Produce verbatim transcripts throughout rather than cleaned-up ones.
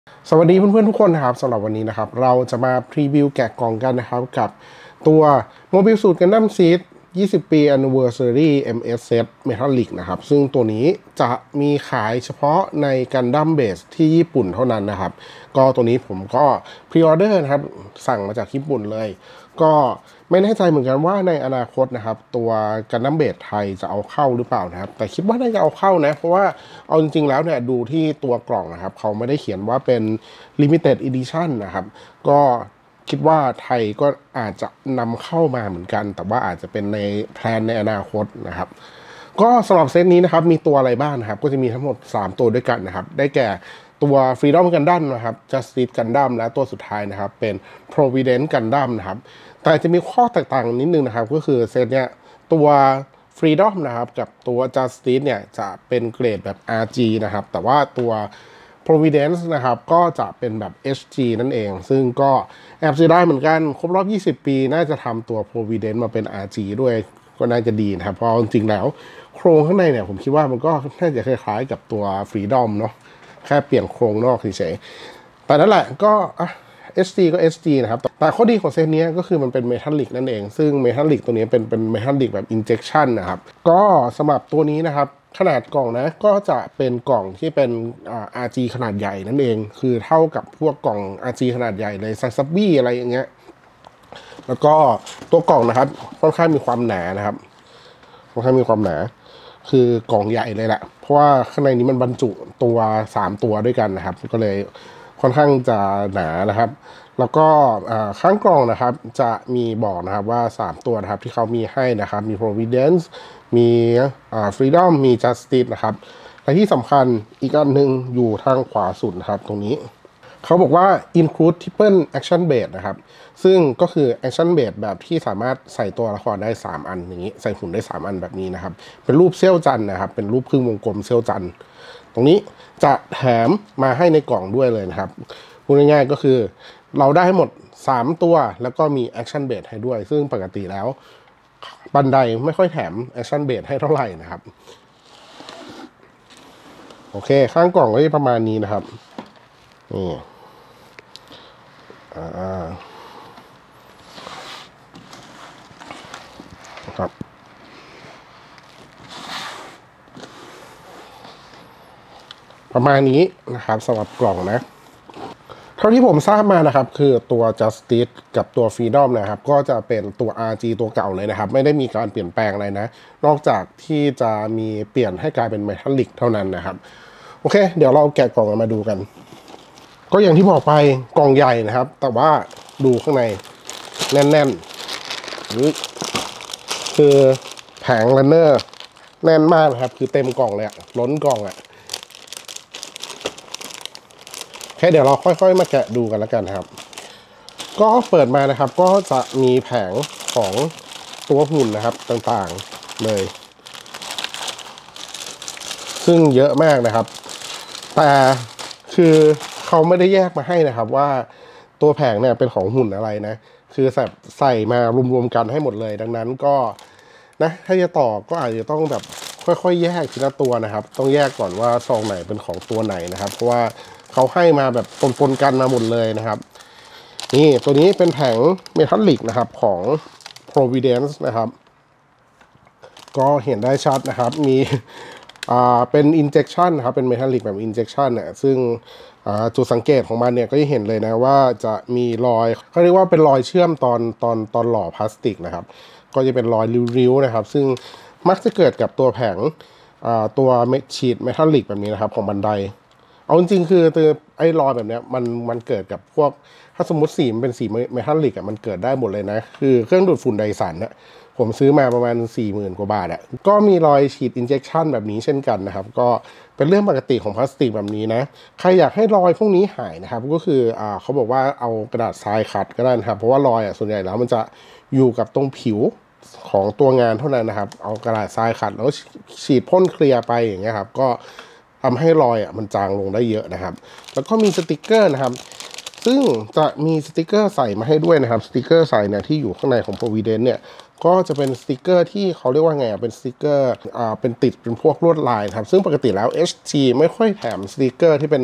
สวัสดีเพื่อนๆทุกคนนะครับสำหรับวันนี้นะครับเราจะมาพรีวิวแกะกล่องกันนะครับกับตัวโมบิลสูตรกันดั้มซีดยี่สิบปี Anniversary เอ็ม เอส Set Metallic นะครับซึ่งตัวนี้จะมีขายเฉพาะในกันดั้มเบสที่ญี่ปุ่นเท่านั้นนะครับก็ตัวนี้ผมก็พรีออเดอร์นะครับสั่งมาจากญี่ปุ่นเลยก็ไม่แน่ใจเหมือนกันว่าในอนาคตนะครับตัวกันดั้มเบสไทยจะเอาเข้าหรือเปล่านะครับแต่คิดว่าน่าจะเอาเข้านะเพราะว่าเอาจริงๆแล้วเนี่ยดูที่ตัวกล่องนะครับเขาไม่ได้เขียนว่าเป็น Limited Edition นะครับก็คิดว่าไทยก็อาจจะนำเข้ามาเหมือนกันแต่ว่าอาจจะเป็นในแพลนในอนาคตนะครับก็สำหรับเซตนี้นะครับมีตัวอะไรบ้างนะครับก็จะมีทั้งหมดสามตัวด้วยกันนะครับได้แก่ตัว Freedom Gundam นะครับ Justice Gundam และตัวสุดท้ายนะครับเป็น Providence Gundam นะครับแต่จะมีข้อแตกต่างนิดนึงนะครับก็คือเซตเนี้ยตัว Freedom นะครับกับตัว Justice เนี่ยจะเป็นเกรดแบบ อาร์ จี นะครับแต่ว่าตัว Providence นะครับก็จะเป็นแบบ เอช จี นั่นเองซึ่งก็แอบเสียดายเหมือนกันครบรอบยี่สิบปีน่าจะทำตัว Providence มาเป็น อาร์ จี ด้วยก็น่าจะดีนะครับเพราะจริงๆแล้วโครงข้างในเนี่ยผมคิดว่ามันก็น่าจะคล้ายๆกับตัว Freedom เนาะแค่เปลี่ยนโครงนอกเฉยๆแต่นั่นแหละก็อ่ะ เอช จี ก็ เอช จี นะครับแต่ข้อดีของเซตนี้ก็คือมันเป็นเมทัลลิกนั่นเองซึ่งเมทัลลิกตัวนี้เป็นเป็นเมทัลลิกแบบ injection นะครับก็สำหรับตัวนี้นะครับขนาดกล่องนะก็จะเป็นกล่องที่เป็น อาร์ จี ขนาดใหญ่นั่นเองคือเท่ากับพวกกล่อง อาร์ จี ขนาดใหญ่เลยซัซับบี้อะไรอย่างเงี้ยแล้วก็ตัวกล่องนะครับค่อนข้างมีความหนานะครับค่อนข้างมีความหนาคือกล่องใหญ่เลยแหละเพราะว่าข้างในนี้มันบรรจุตัวสามตัวด้วยกันนะครับก็เลยค่อนข้างจะหนานะครับแล้วก็ข้างกล่องนะครับจะมีบอกนะครับว่าสามตัวนะครับที่เขามีให้นะครับมี Providence มี Freedom มี Justice นะครับและที่สำคัญอีกอันหนึ่งอยู่ทางขวาสุดนะครับตรงนี้เขาบอกว่า include triple action base นะครับซึ่งก็คือ action base แบบที่สามารถใส่ตัวละครได้สามอันอย่างนี้ใส่หุ่นได้สามอันแบบนี้นะครับเป็นรูปเซี่ยวจันนะครับเป็นรูปครึ่งวงกลมเซี่ยวจันตรงนี้จะแถมมาให้ในกล่องด้วยเลยนะครับพูดง่ายๆก็คือเราได้ให้หมดสามตัวแล้วก็มี action base ให้ด้วยซึ่งปกติแล้วบันไดไม่ค่อยแถม action base ให้เท่าไหร่นะครับโอเคข้างกล่องก็จะประมาณนี้นะครับนี่อ่าครับประมาณนี้นะครับสำหรับกล่องนะเท่าที่ผมทราบมานะครับคือตัว Justice กับตัว Freedom นะครับก็จะเป็นตัว อาร์ จี ตัวเก่าเลยนะครับไม่ได้มีการเปลี่ยนแปลงอะไรนะนอกจากที่จะมีเปลี่ยนให้กลายเป็น Metallic เท่านั้นนะครับโอเคเดี๋ยวเราแกะกล่องมาดูกันก็อย่างที่บอกไปกล่องใหญ่นะครับแต่ว่าดูข้างในแน่นๆนี่คือแผงรันเนอร์แน่นมากนะครับคือเต็มกล่องเลยอะล้นกล่องอะแค่เดี๋ยวเราค่อยๆมาแกะดูกันแล้วกันครับก็เปิดมานะครับก็จะมีแผงของตัวหุ่นนะครับต่างๆเลยซึ่งเยอะมากนะครับแต่คือเขาไม่ได้แยกมาให้นะครับว่าตัวแผงเนี่ยเป็นของหุ่นอะไรนะคือใส่ใส่มารวมๆกันให้หมดเลยดังนั้นก็นะถ้าจะต่อก็อาจจะต้องแบบค่อยๆแยกทีละตัวนะครับต้องแยกก่อนว่าซองไหนเป็นของตัวไหนนะครับเพราะว่าเขาให้มาแบบปนๆกันมาหมดเลยนะครับนี่ตัวนี้เป็นแผงเมทัลลิกนะครับของ Providence นะครับก็เห็นได้ชัดนะครับมีอ่าเป็น injection นะครับเป็น metallic แบบ injection เนี่ยซึ่งจุดสังเกตของมันเนี่ยก็จะเห็นเลยนะว่าจะมีรอยเขาเรียกว่าเป็นรอยเชื่อมตอนตอนตอนหล่อพลาสติกนะครับก็จะเป็นรอยริ้วๆนะครับซึ่งมักจะเกิดกับตัวแผงตัวฉีดเมทัลลิกแบบนี้นะครับของบันไดเอาจริงๆคือตัวไอ้รอยแบบนี้มันมันเกิดกับพวกถ้าสมมติสีมันเป็นสีเมทัลลิกอ่ะมันเกิดได้หมดเลยนะคือเครื่องดูดฝุ่นไดสันเนี่ยผมซื้อมาประมาณ สี่หมื่น กว่าบาทอ่ะก็มีรอยฉีดอินเจคชันแบบนี้เช่นกันนะครับก็เป็นเรื่องปกติของพลาสติกแบบนี้นะใครอยากให้รอยพวกนี้หายนะครับก็คืออ่าเขาบอกว่าเอากระดาษทรายขัดก็ได้นะครับเพราะว่ารอยอ่ะส่วนใหญ่แล้วมันจะอยู่กับตรงผิวของตัวงานเท่านั้นนะครับเอากระดาษทรายขัดแล้วฉีดพ่นเคลียร์ไปอย่างเงี้ยครับก็ทำให้รอยอ่ะมันจางลงได้เยอะนะครับแล้วก็มีสติกเกอร์นะครับซึ่งจะมีสติกเกอร์ใส่มาให้ด้วยนะครับสติกเกอร์ใส่เนี่ยที่อยู่ข้างในของ Providence เนี่ยก็จะเป็นสติกเกอร์ที่เขาเรียกว่าไงเป็นสติกเกอร์อ่าเป็นติดเป็นพวกลวดลายครับซึ่งปกติแล้ว เอช จี ไม่ค่อยแถมสติกเกอร์ที่เป็น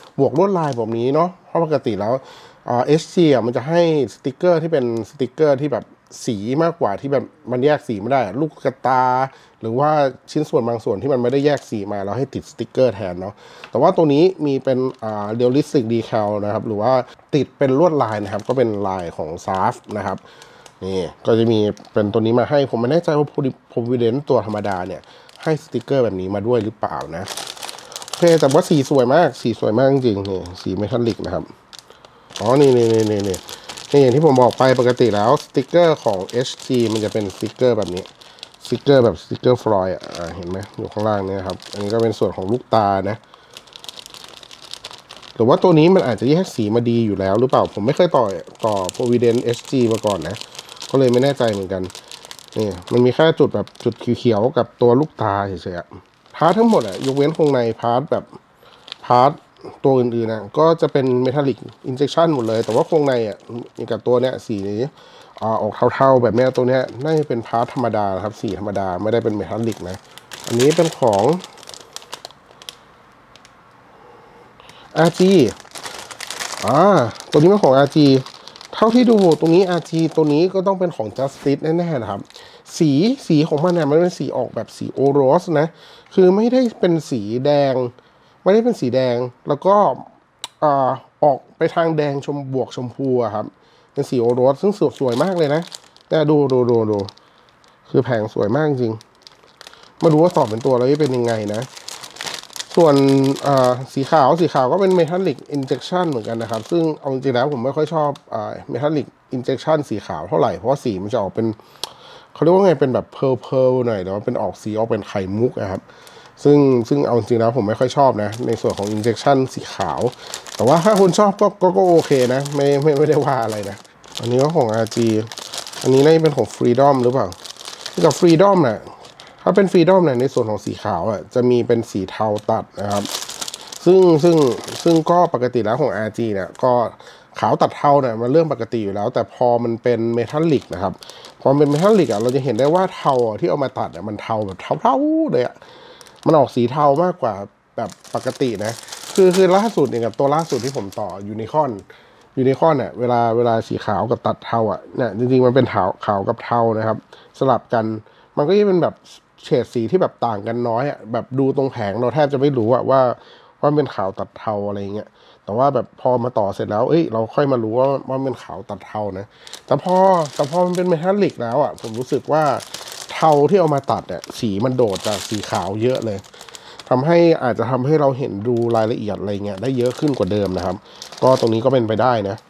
บวกลวดลายแบบนี้เนาะเพราะปกติแล้วอ่า เอช จี อ่ะมันจะให้สติกเกอร์ที่เป็นสติกเกอร์ที่แบบสีมากกว่าที่แบบมันแยกสีไม่ได้ลูกกระตาหรือว่าชิ้นส่วนบางส่วนที่มันไม่ได้แยกสีมาเราให้ติดสติกเกอร์แทนเนาะแต่ว่าตัวนี้มีเป็นอ่าเรียลลิสติกดีแคลนะครับหรือว่าติดเป็นลวดลายนะครับก็เป็นลายของซาฟนะครับนี่ก็จะมีเป็นตัวนี้มาให้ผมไม่แน่ใจว่า Providence ตัวธรรมดาเนี่ยให้สติกเกอร์แบบนี้มาด้วยหรือเปล่านะโอเคแต่ว่าสีสวยมากสีสวยมากจริงๆนี่สีเมทัลลิกนะครับอ๋อนี่นี่นี่นี่นี่นี่อย่างที่ผมบอกไปปกติแล้วสติกเกอร์ของ เอช จี มันจะเป็นสติกเกอร์แบบนี้สติกเกอร์แบบสติกเกอร์ฟลอยด์อ่ะเห็นไหมอยู่ข้างล่างเนี่ยครับอันนี้ก็เป็นส่วนของลูกตานะหรือว่าตัวนี้มันอาจจะแยกสีมาดีอยู่แล้วหรือเปล่าผมไม่เคยต่อต่อ Providence เอช จี มาก่อนนะก็เลยไม่แน่ใจเหมือนกันนี่มันมีแค่จุดแบบจุดเขียวๆกับตัวลูกตาเฉยๆพาร์ททั้งหมดอะยกเว้นวงในพาร์ทแบบพาร์ทตัวอื่นๆนะก็จะเป็นเมทัลลิกอินเจคชันหมดเลยแต่ว่าโครงในอ่ะมีกับตัวเนี้ยสีนี้อ่าออกเทาๆแบบเนี้ยตัวเนี้ยน่าจะเป็นพาร์ทธรรมดาครับสีธรรมดาไม่ได้เป็นเมทัลลิกนะอันนี้เป็นของ อาร์ จี อ่าตัวนี้เป็นของ อาร์ จี เท่าที่ดูตรงนี้ อาร์ จี ตัวนี้ก็ต้องเป็นของ Justice แน่ๆนะครับสีสีของมันเนี่ยมันเป็นสีออกแบบสีโอโรสนะคือไม่ได้เป็นสีแดงไม่ได้เป็นสีแดงแล้วก็อ่าออกไปทางแดงชมบวกชมพูอะครับเป็นสีโอโรสซึ่งสวยมากเลยนะแต่ดูดูดูดูคือแผงสวยมากจริงมาดูว่าสอบเป็นตัวแล้วจะเป็นยังไงนะส่วนสีขาวสีขาวก็เป็นเมทัลลิกอินเจคชันเหมือนกันนะครับซึ่งเอาจริงๆแล้วผมไม่ค่อยชอบเมทัลลิกอินเจคชันสีขาวเท่าไหร่เพราะว่าสีมันจะออกเป็นเขาเรียกว่าไงเป็นแบบเพร์ลเพร์ลหน่อยแต่ว่าเป็นออกสีออกเป็นไข่มุกนะครับซึ่งซึ่งเอาจริงๆแล้วผมไม่ค่อยชอบนะในส่วนของอินเจคชันสีขาวแต่ว่าถ้าคุณชอบก็ก็ก็โอเคนะไม่ไม่ไม่ได้ว่าอะไรนะอันนี้ก็ของ อาร์ จี อันนี้น่าจะเป็นของ Freedom หรือเปล่าที่กับ Freedom น่ะถ้าเป็น Freedom เนี่ยในส่วนของสีขาวอ่ะจะมีเป็นสีเทาตัดนะครับซึ่งซึ่งซึ่งก็ปกติแล้วของ อาร์ จี เนี่ยก็ขาวตัดเทาเนี่ยมันเรื่องปกติอยู่แล้วแต่พอมันเป็นเมทัลลิกนะครับพอมันเป็นเมทัลลิกอ่ะเราจะเห็นได้ว่าเทาที่เอามาตัดเนี่ยมันเทาแบบเทาๆเลยอ่ะมันออกสีเทามากกว่าแบบปกตินะคือคือล่าสุดเนี่ยกับตัวล่าสุดที่ผมต่อยูนิคอร์นยูนิคอร์นเนี่ยเวลาเวลาสีขาวกับตัดเทาอ่ะเนี่ยจริงๆมันเป็นขาวขาวกับเทานะครับสลับกันมันก็จะเป็นแบบเฉดสีที่แบบต่างกันน้อยอ่ะแบบดูตรงแผงเราแทบจะไม่รู้อ่ะว่าว่าเป็นขาวตัดเทาอะไรเงี้ยแต่ว่าแบบพอมาต่อเสร็จแล้วเอ้ยเราค่อยมารู้ว่าว่าเป็นขาวตัดเทานะแต่พอแต่พอมันเป็นเมทัลลิกแล้วอ่ะผมรู้สึกว่าเทาที่เอามาตัดเนี่ยสีมันโดดจากสีขาวเยอะเลยทำให้อาจจะทำให้เราเห็นดูรายละเอียดอะไรเงี้ยได้เยอะขึ้นกว่าเดิมนะครับก็ตรงนี้ก็เป็นไปได้นะ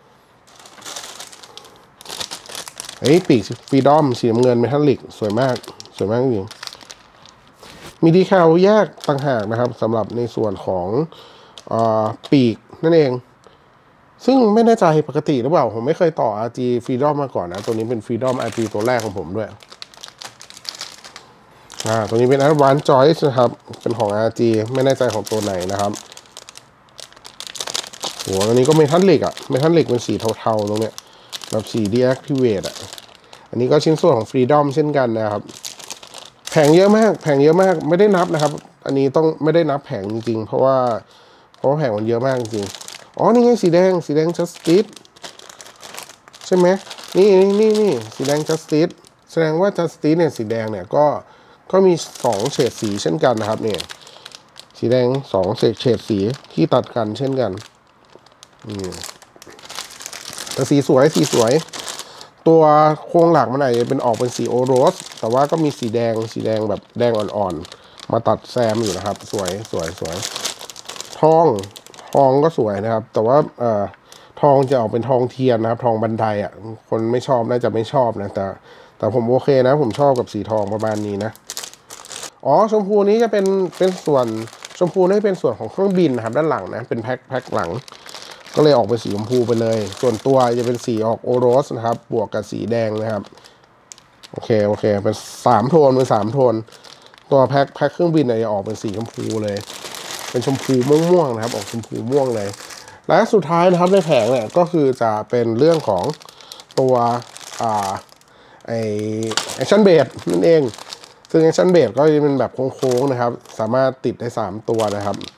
เฮ้ยปีกฟรีดอมสีน้ำเงินเมทัลลิกสวยมากสวยมากจริงมีดีแคลแยกต่างหากนะครับสำหรับในส่วนของปีกนั่นเองซึ่งไม่แน่ใจปกติหรือเปล่าผมไม่เคยต่อ อาร์ จี Freedom มาก่อนนะตัวนี้เป็น Freedom อาร์ จี ตัวแรกของผมด้วยอ่าตัวนี้เป็น Advanced Choice นะครับเป็นของ อาร์ จี ไม่แน่ใจของตัวไหนนะครับโหอันนี้ก็เมทัลลิกอะเมทัลลิกเป็นสีเทาๆตรงเนี้ยแบบสี Deactivate อะอันนี้ก็ชิ้นส่วนของ Freedom เช่นกันนะครับแผงเยอะมากแผงเยอะมากไม่ได้นับนะครับอันนี้ต้องไม่ได้นับแผงจริงๆเพราะว่าเพราะว่าแผงมันเยอะมากจริงอ๋อนี่ไงสีแดงสีแดง Justice ใช่ไหมนี่นี่นี่สีแดง Justice แสดงว่า Justice เนี่ยสีแดงเนี่ยก็ก็มีสองเฉดสีเช่นกันนะครับเนี่ยสีแดงสองเฉดสีที่ตัดกันเช่นกันอืมแต่สีสวยสีสวยตัวโครงหลักมันอาจจะเป็นออกเป็นสีโอโรสแต่ว่าก็มีสีแดงสีแดงแบบแดงอ่อนๆมาตัดแซมอยู่นะครับสวยสวยสวยทองทองก็สวยนะครับแต่ว่าเอ่อทองจะออกเป็นทองเทียนนะครับทองบันไดอ่ะคนไม่ชอบน่าจะไม่ชอบนะแต่แต่ผมโอเคนะผมชอบกับสีทองประมาณนี้นะอ๋อชมพูนี้จะเป็นเป็นส่วนชมพูนี่เป็นส่วนของเครื่องบินนะครับด้านหลังนะเป็นแพ็คแพ็คหลังก็เลยออกเป็นสีชมพูไปเลยส่วนตัวจะเป็นสีออกโอโรสนะครับบวกกับสีแดงนะครับโอเคโอเคเป็นสามโทนเป็นสามโทนตัวแพ็คแพ็คเครื่องบินเนี่ยจะออกเป็นสีชมพูเลยเป็นชมพูม่วงๆนะครับออกชมพูม่วงเลยและสุดท้ายนะครับในแผงเนี่ยก็คือจะเป็นเรื่องของตัวอ่าไอแอคชั่นเบสนั่นเองซึ่งแอคชั่นเบสก็จะเป็นแบบโค้งๆนะครับสามารถติดได้สามตัวนะครับ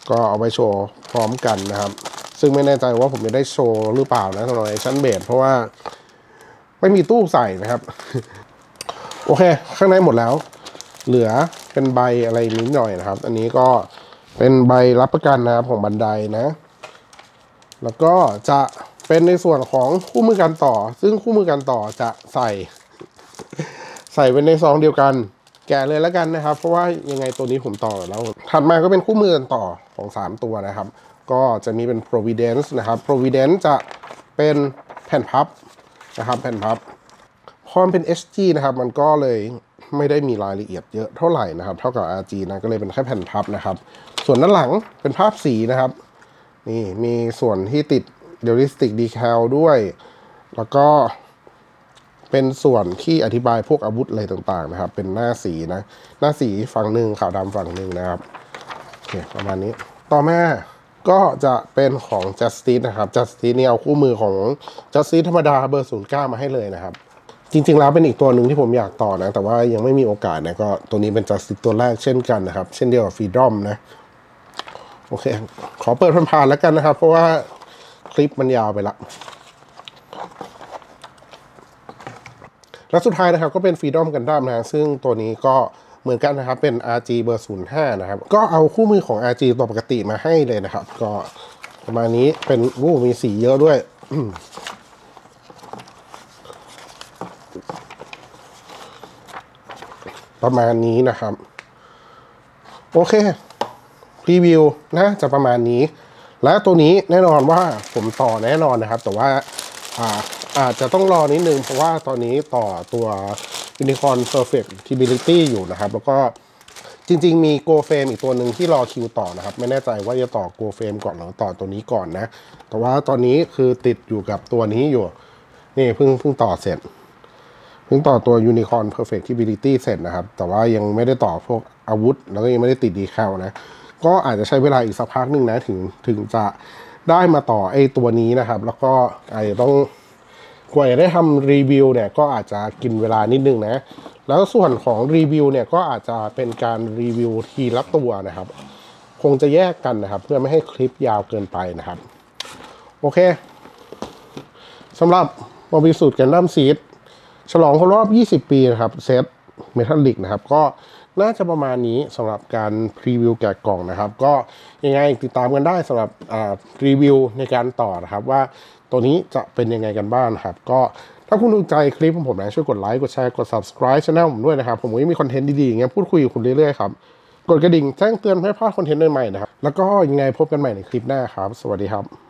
ก็เอาไปโชว์พร้อมกันนะครับซึ่งไม่แน่ใจว่าผมจะได้โชว์หรือเปล่านะสำหรับไอชั่นเบสเพราะว่าไม่มีตู้ใส่นะครับโอเคข้างในหมดแล้วเหลือเป็นใบอะไรนิดหน่อยนะครับอันนี้ก็เป็นใบรับประกันนะครับของบันไดนะแล้วก็จะเป็นในส่วนของคู่มือการต่อซึ่งคู่มือการต่อจะใส่ใส่เป็นในซองเดียวกันแกะเลยแล้วกันนะครับเพราะว่ายังไงตัวนี้ผมต่อแล้วถัดมาก็เป็นคู่มือการต่อของสามตัวนะครับก็จะมีเป็น Providence นะครับ Providence จะเป็นแผ่นพับนะครับแผ่นพับพอมันเป็น เอช จี นะครับมันก็เลยไม่ได้มีรายละเอียดเยอะเท่าไหร่นะครับเท่ากับ อาร์ จี นะก็เลยเป็นแค่แผ่นพับนะครับส่วนด้านหลังเป็นภาพสีนะครับนี่มีส่วนที่ติดเดลิสติกดีแคลด้วยแล้วก็เป็นส่วนที่อธิบายพวกอาวุธอะไรต่างๆนะครับเป็นหน้าสีนะหน้าสีฝั่งหนึ่งขาวดำฝั่งหนึ่งนะครับโอเคประมาณนี้ต่อมาก็จะเป็นของ Justice นะครับ Justice นี่เอาคู่มือของ Justice ธรรมดาเบอร์ศูนย์เก้ามาให้เลยนะครับจริงๆแล้วเป็นอีกตัวหนึ่งที่ผมอยากต่อนะแต่ว่ายังไม่มีโอกาสนะก็ตัวนี้เป็น Justice ตัวแรกเช่นกันนะครับเช่นเดียวกับ Freedom นะโอเคขอเปิดผ่านๆแล้วกันนะครับเพราะว่าคลิปมันยาวไปละและสุดท้ายนะครับก็เป็น Freedom Gundam นะซึ่งตัวนี้ก็เหมือนกันนะครับเป็น อาร์ จี เบอร์ศูนย์ห้านะครับก็เอาคู่มือของ อาร์ จี ตัวปกติมาให้เลยนะครับก็ประมาณนี้เป็นวู้มีสีเยอะด้วยประมาณนี้นะครับโอเครีวิวนะจะประมาณนี้และตัวนี้แน่นอนว่าผมต่อแน่นอนนะครับแต่ว่าอ่าอาจจะต้องรอนิดนึงเพราะว่าตอนนี้ต่อตัว Unicorn Perfectibility อยู่นะครับแล้วก็จริงๆมี Go Frame อีกตัวหนึ่งที่รอคิวต่อนะครับไม่แน่ใจว่าจะต่อ Go Frame ก่อนหรือต่อตัวนี้ก่อนนะแต่ว่าตอนนี้คือติดอยู่กับตัวนี้อยู่นี่เพิ่งเพิ่งต่อเสร็จเพิ่งต่อตัว Unicorn Perfectibility เสร็จนะครับแต่ว่ายังไม่ได้ต่อพวกอาวุธแล้วก็ยังไม่ได้ติดดีแคลนะก็อาจจะใช้เวลาอีกสักพักหนึ่งนะถึงถึงจะได้มาต่อไอ้ตัวนี้นะครับแล้วก็อาจจะต้องกว่าจะได้ทำรีวิวเนี่ยก็อาจจะกินเวลานิดนึงนะแล้วส่วนของรีวิวเนี่ยก็อาจจะเป็นการรีวิวทีละตัวนะครับคงจะแยกกันนะครับเพื่อไม่ให้คลิปยาวเกินไปนะครับโอเคสำหรับโมบิสูตรกันดั้มซีดฉลองครบรอบยี่สิบปีนะครับเซตเมทัลลิกนะครับก็น่าจะประมาณนี้สำหรับการพรีวิวแกะกล่องนะครับก็ยังไงติดตามกันได้สำหรับรีวิวในการต่อนะครับว่าตัวนี้จะเป็นยังไงกันบ้างนะครับก็ถ้าคุณถูกใจคลิปของผมนะช่วยกดไลค์กดแชร์กด ซับสไครบ์ ช่องผมด้วยนะครับผมก็มีคอนเทนต์ดีๆอย่างเงี้ยพูดคุยกับคุณเรื่อยๆครับกดกระดิ่งแจ้งเตือนไม่พลาดคอนเทนต์ใหม่ๆนะครับแล้วก็ยังไงพบกันใหม่ในคลิปหน้าครับสวัสดีครับ